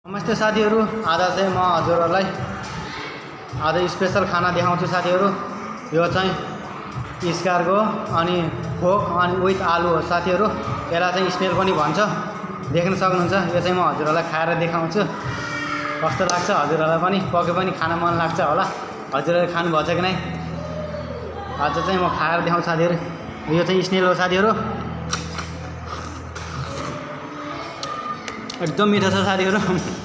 नमस्ते साथीहरु, आज चाहिँ म हजुरहरुलाई आज स्पेशल खाना देखाउँछु साथीहरु। यो चाहिँ स्कार्गो अनि फोक अनि विथ आलु हो साथीहरु। यसलाई चाहिँ स्नेल पनि भन्छ, देख्न सक्नुहुन्छ। यो चाहिँ म हजुरहरुलाई खाएर देखाउँछु कस्तो लाग्छ। हजुरहरुलाई पनि पक्कै पनि खान मन लाग्छ होला। हजुरहरुले खानु भछ कि नै? आज चाहिँ म खाएर देखाउँछु साथीहरु। यो चाहिँ स्नेल हो साथीहरु, एकदम मिठो छ साथीहरु।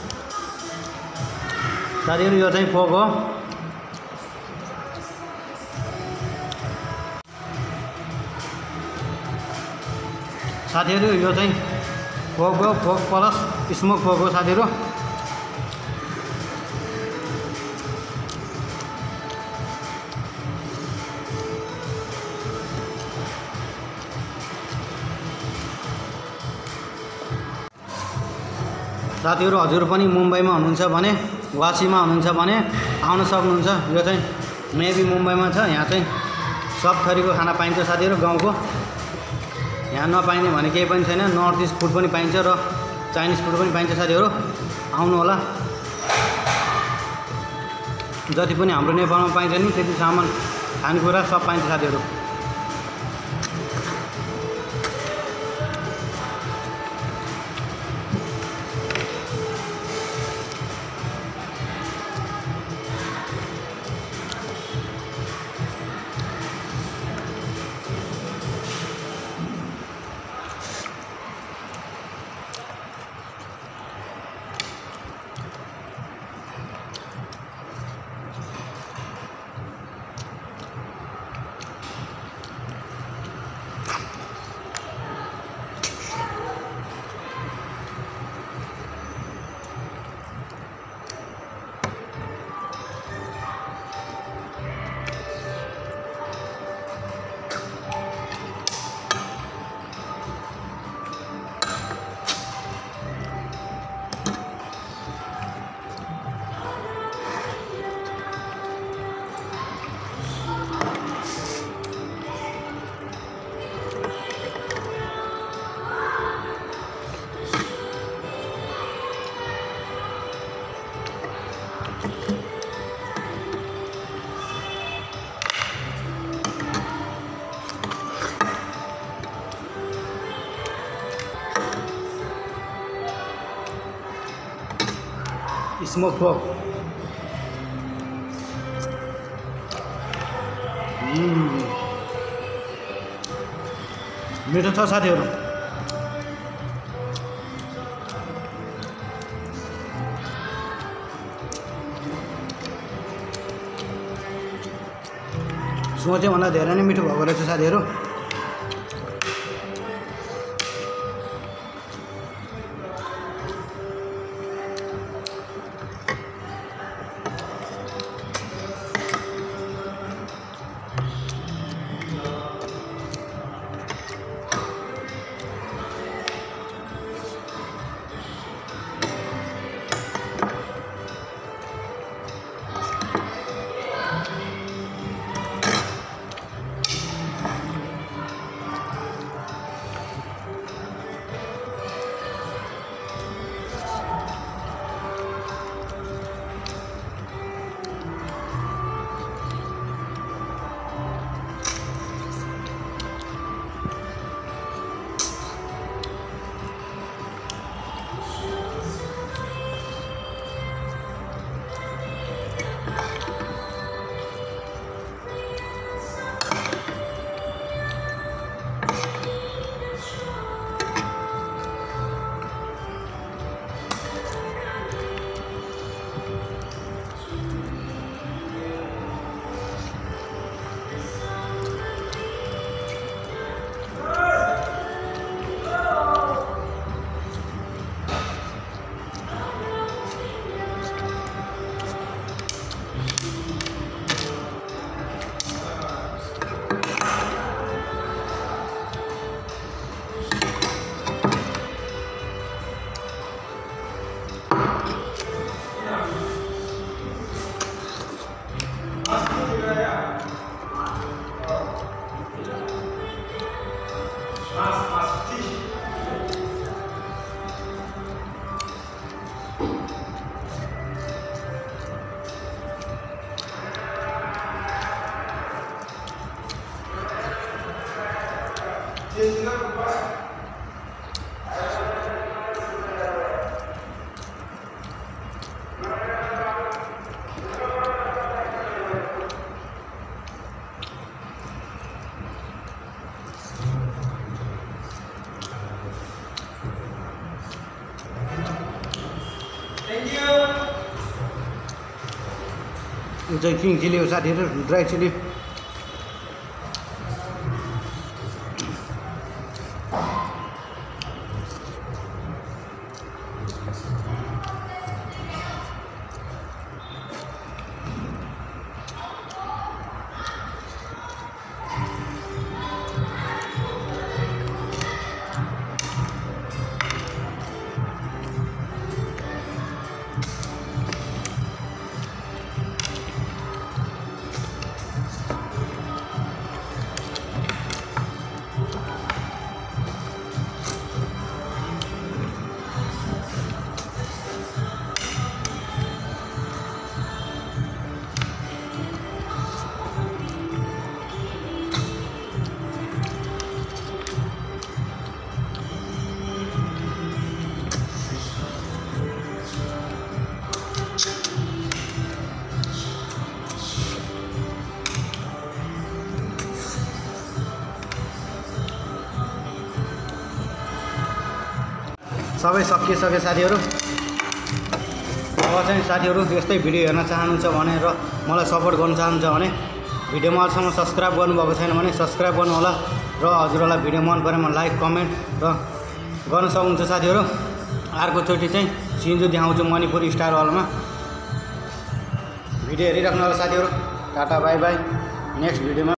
साथीहरु यो चाहिँ फोक हो। साथीहरु यो चाहिँ फोक हो, फोक प्लस स्मोक फोक हो साथीहरु। साथीहरु हजुर पनि मुम्बईमा हुनुहुन्छ भने, वासीमा हुनुहुन्छ भने आउन सक्नुहुन्छ। यो चाहिँ मेबी मुम्बईमा छ। यहाँ चाहिँ सब थरीको खाना पाइन्छ साथीहरु, गाउँको। यहाँ नपाइने भने केही पनि छैन। नर्थ इस्ट फुड पनि पाइन्छ र चाइनिज फुड पनि पाइन्छ साथीहरु, आउनु होला। जति पनि हाम्रो नेपालमा पाइन्छ नि त्यति सामान खानेकुरा सब पाइन्छ साथीहरु। स्मोक फोक मिठो छ साथीहरु। सोचे भन्दा धेरै नै मिठो भएको रहेछ साथीहरु। यो चाहिँ किङ चिली हो साथीहरू, ड्राई चिली। सबै सकिसक्यो साथीहरू। अब चाहिँ साथीहरू यस्तै भिडियो हेर्न चाहनुहुन्छ भने र मलाई सपोर्ट गर्न चाहनुहुन्छ भने भिडियोमा अहिलेसम्म सब्सक्राइब गर्नुभएको छैन भने सब्सक्राइब गर्नु होला र हजुरहरूलाई भिडियो मन परेमा लाइक कमेन्ट र गर्न सक्नुहुन्छ साथीहरू। अर्कोचोटि चाहिँ सिन्जु देखाउँछु मणिपुर स्टार हलमा। भिडियो हेरिराख्नु होला साथीहरू। Tata bye by. नेक्स्ट भिडियोमा